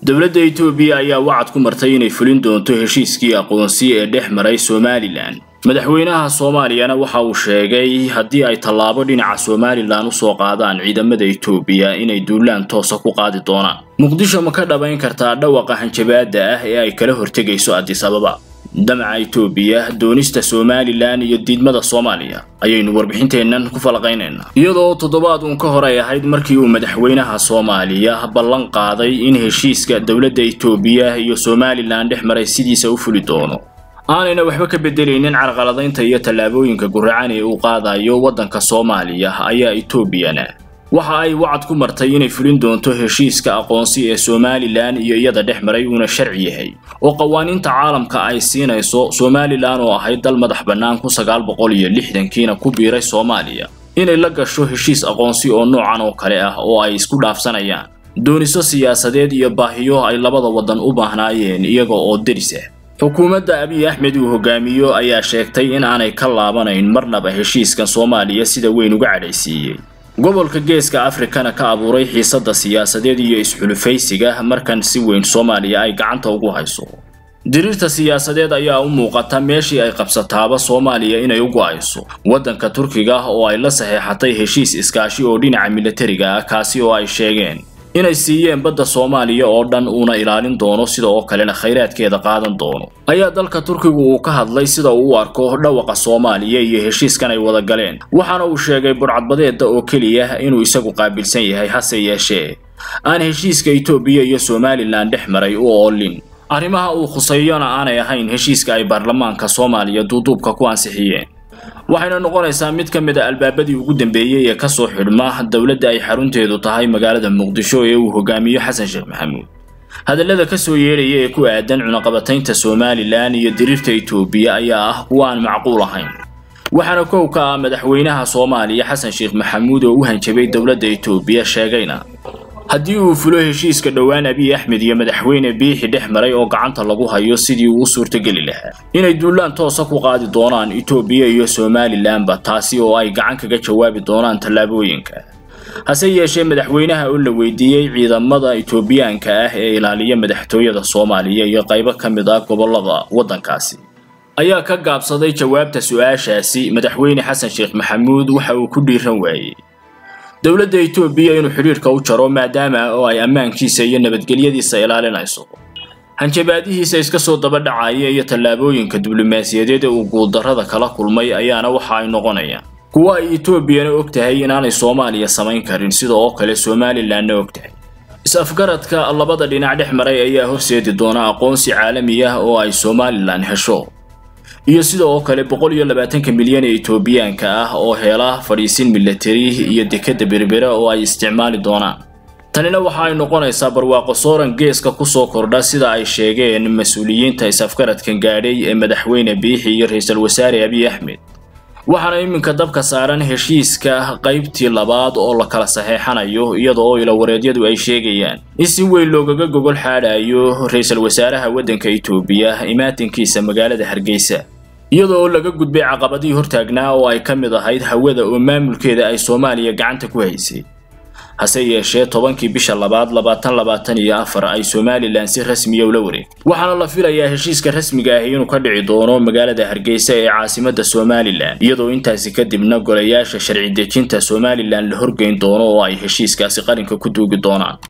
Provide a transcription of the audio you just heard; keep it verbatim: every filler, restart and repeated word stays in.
dowladda Itoobiya ayaa wacad ku martay inay fulin doonto heshiiskii aqoonsi ee dhex maray Somaliland. madaxweynaha Soomaaliyana waxa uu sheegay haddii ay tallaabo dhinaca Somaliland u soo qaadaan ciidamada Itoobiya inay duulaan toos ah ku qaadi doonaan. Muqdisho ma ka dhabayn kartaa dhawaqa hanjabaada ah ee ay kala hortagayso Addis Ababa. damaca Itoobiya doonista Somaliland iyo diidmada Soomaaliya ayaynu warbixinteennan ku falaqaynayna iyadoo toddobaad uun ka hor ay ahayd markii uu madaxweynaha Soomaaliya ballan qaaday in heshiiska dowladda Itoobiya iyo Somaliland dhex maray sidiisa u fuli doono aanayna waxba ka bedelaynin carqaladaynta iyo tallaabooyinka guracan ee uu qaadayo waddanka Soomaaliya ayaa Itoobiyana waxa ay wacad ku martay inay fulin doonto heshiiska aqoonsi ee Somaliland iyo iyada dhex maray una sharci yahay oo qawaaniinta caalamka ay siinayso Somaliland oo ahayd dal madax bannaan ku sagaal boqol iyo lixdan kiina ku biiray Soomaaliya inay la gasho heshiis aqoonsi oo noocan oo kale ah oo ay isku dhaafsanayaan dooniso siyaasadeed iyo baahiyo ay labada wadan u baahnaayeen iyaga oo deris ah. xukuumadda Abiy Ahmed uu hogaamiyo ayaa sheegtay in aanay ka laabanayn marnaba heshiiskan Soomaaliya sida weyn uga cadhaysiiyay gobolka geeska Afrikana ka abuuray xiisada siyaasadeed iyo isxulufaysiga markan si weyn Soomaaliya ay gacanta ugu hayso. dirirta siyaasadeed ayaa u muuqata meeshii ay qabsataaba Soomaaliya inay u go'ayso waddanka Turkiga oo ay la saxeexatay heshiis iskaashi oo dhinaca militariga ah kaasi oo ay sheegeen inay siiyeen badda Soomaaliya oo dhan una ilaalin doono sida oo kalena khayraadkeeda qaadan doono. ayaa dalka Turkiga uu ka hadlay sida uu u arko dhawaqa Soomaaliya iyo heshiiskan ay wada galeen waxaana uu sheegay burcadbadeeda oo kaliya inuu isagu qaabilsan yahay hase yeeshee aan heshiiska Itoobiya iyo Somaliland dhex maray oo oolin arrimaha uu khusayona aanay ahayn heshiiska ay baarlamaanka Soomaaliya duuduubka ku ansixiyeen. waxayna noqonaysaa mid ka mid ah albaabadii ugu dambeeyay ee ka soo xidhma dawladda ay xarunteedu tahay magaalada Muqdisho ee uu hogaamiyo Xasan Sheekh Maxamuud. hadallada ka soo yeerayay ee ku aadan cunaqabataynta Somaliland iyo dirirta Itoobiya ayaa ah kuwa aan macquul ahayn waxaana koow ka ah madaxweynaha Soomaaliya Xasan Sheekh Maxamuud oo u hanjabay dawladda Itoobiya sheegayna haddii uu fulo heshiiska dhawaan Abiy Ahmed iyo madaxweyne Biixi dhex maray oo gacanta lagu hayo sidii uu suurtagali lahaa inay duulaan toos ah ku qaadi doonaan Itoobiya iyo Somaliland ba taasi oo ay gacan kaga jawaabi doonaan tallaabooyinka. hase yeeshee madaxweynaha oo la weydiiyay ciidamada Itoobiyaanka ah ee ilaaliya madaxtooyada Soomaaliya iyo qaybo ka mid ah gobolada waddankaasi ayaa ka gaabsaday jawaabta su'aashaasi. madaxweyne Xasan Sheekh Maxamuud waxa uu ku dhiiran waayay dowladda Itoobiya inuu xiriirka u jaro maadaama oo ay ammaankiisa iyo nabadgelyadiisa ilaalinayso. hanjabaadihiisa iska soo daba dhacaya iyo tallaabooyinka diblomaasiyadeed ee uu guuldarrada kala kulmay ayaana waxa ay noqonayaan kuwa ay Itoobiyana ogtahay inaanay Soomaaliya samayn karin sida oo kale Somaliland ogtahay. is-afgaradka labada dhinac dhex maray ayaa horseedi doona aqoonsi caalami ah oo ay Somaliland hesho iyo sida oo kale boqol iyo labaatan milyan ee Itoobiyaanka ah oo hela fariisin military iyo dekada berbera oo ay isticmaali doonaan. tanina waxa ay noqonaysaa barwaaqo sooran geeska ku soo kordha sida ay sheegeen mas'uuliyiinta is-afgaradkan gaadhay ee madaxweyne Biixi iyo ra'iisul wasaare Abiy Ahmed. waxaana iminka dabka saaran heshiiska qaybtii labaad oo la kala saxeexanayo iyadoo ila wareedyadu ay sheegayaan in si weyn loogaga gogol xaadhayo ra'iisul wasaaraha waddanka Itoobiya imaatinkiisa magaalada Hargeysa iyadoo laga gudbay caqabadii hortaagnaa oo ay ka mid ahayd hawada oo maamulkeeda ay Soomaaliya gacanta ku haysay. hase yeeshee tobankii bisha labaad labaatan labaatan iyo afar ay Somaliland si rasmi ah ula wareegtay waxaana la filayaa heshiiska rasmiga ah inuu ka dhici doono magaalada Hargeysa ee caasimadda Somaliland iyadoo intaasi kadibna golayaasha sharci dejinta Somaliland la horgeyn doono oo ay heshiiskaasi qaranka ku duugi doonaan.